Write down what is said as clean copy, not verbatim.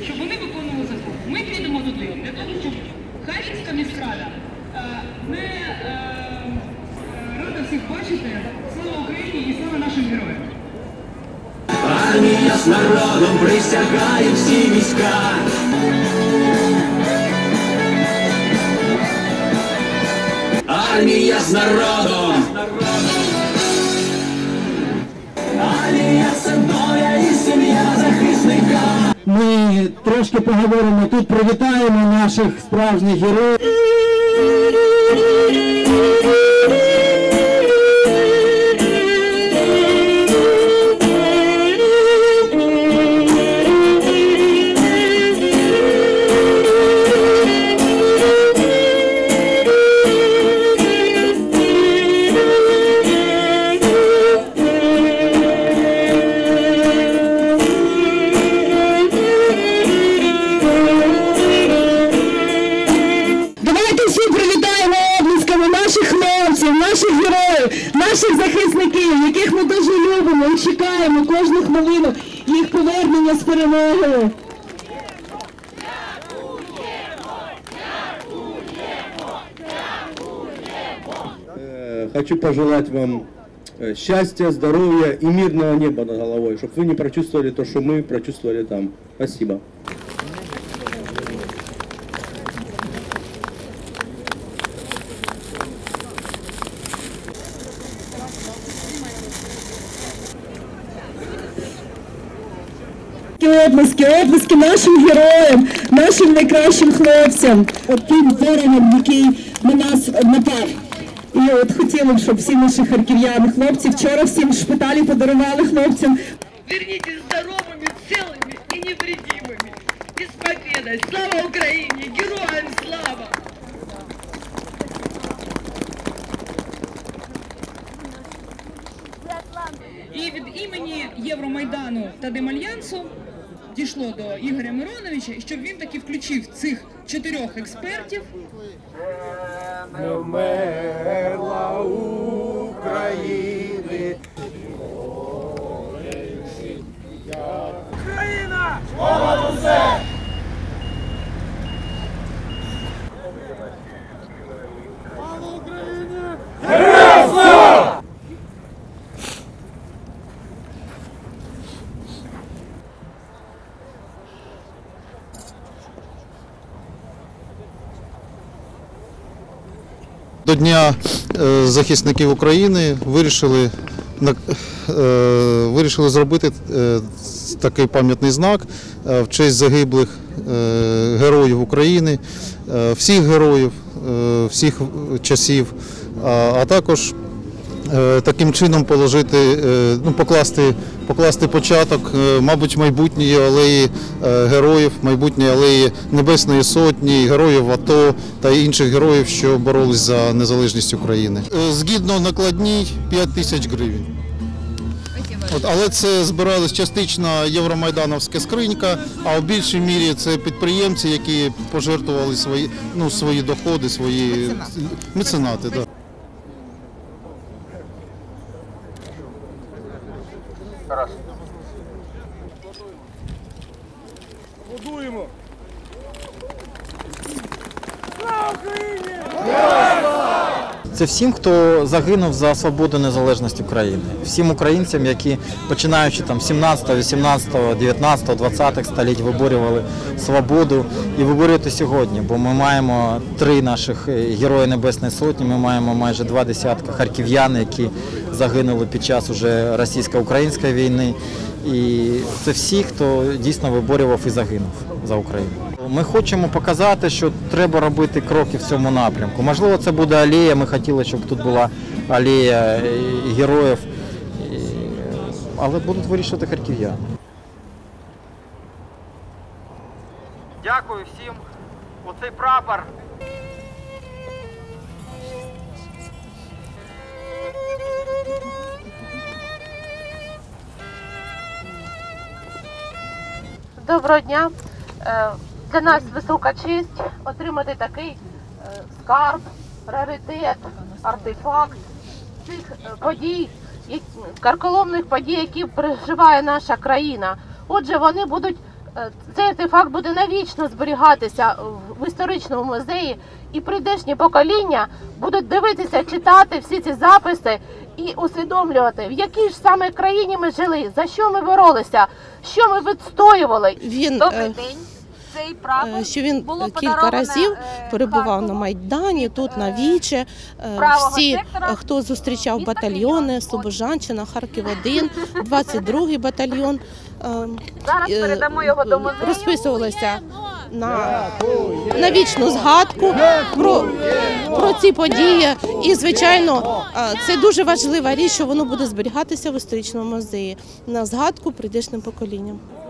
щоб вони виконували закон. Ми підемо туди для того, щоб Харківська міськрада не рада всіх бачити. Слава Україні і слава нашим героям! Армія з народом присягає всі війська. Армія з народом. Армія – це доля і сім'я захисника. Ми трошки поговоримо тут, привітаємо наших справжніх героїв. Наших героїв, наших захисників, яких ми дуже любимо і чекаємо кожну хвилину їх повернення з перемогою. Хочу пожелать вам счастья, здоровья и мирного неба над головой, чтобы вы не прочувствовали то, что мы прочувствовали там. Спасибо. Оплески нашим героям, нашим найкращим хлопцям, тим ворогам, який на нас напав. І от хотіли б, щоб всі наші харків'яни, хлопці, вчора всім в шпиталі подарували хлопцям. Вернитесь здоровыми, целыми и невредимыми. И с победой! Слава Украине! Героям слава! І від імені Євромайдану та Демальянсу дійшло до Ігоря Мироновича, щоб він таки включив цих 4 експертів. Не вмерла України. Україна! Понад усе! Слава Україні! Героям слава! До Дня захисників України вирішили зробити такий пам'ятний знак в честь загиблих героїв України, всіх героїв, всіх часів, а також таким чином покласти початок, мабуть, майбутньої алеї героїв, майбутньої алеї Небесної Сотні, героїв АТО та інших героїв, що боролись за незалежність України. Згідно накладній 5 тисяч гривень. Але це збиралась частично євромайдановська скринька, а в більшій мірі це підприємці, які пожертвували свої доходи, свої меценати. Да. Будуємо! Це всім, хто загинув за свободу, незалежність України. Всім українцям, які, починаючи там 17, 18, 19, 20 століть, виборювали свободу і виборювати сьогодні. Бо ми маємо 3 наших Герої Небесної Сотні, ми маємо майже 2 десятка харків'ян, які загинули під час уже російсько-української війни. І це всі, хто дійсно виборював і загинув за Україну. Ми хочемо показати, що треба робити кроки в цьому напрямку. Можливо, це буде алея, ми хотіли, щоб тут була алея героїв, але будуть вирішувати харків'яни. Дякую всім. Оцей прапор. Доброго дня. Для нас висока честь отримати такий скарб, раритет, артефакт цих подій, карколомних подій, які переживає наша країна. Отже, вони будуть цей артефакт буде навічно зберігатися в історичному музеї, і прийдешні покоління будуть дивитися, читати всі ці записи і усвідомлювати, в якій ж саме країні ми жили, за що ми боролися, що ми відстоювали. Добрий день. Що він кілька разів перебував на Майдані, тут на Віче. Всі, хто зустрічав батальйони, Слобожанщина, Харків-1, 22-й батальйон, розписувалися на вічну згадку про ці події. І, звичайно, це дуже важлива річ, що воно буде зберігатися в історичному музеї на згадку прийдешнім поколінням.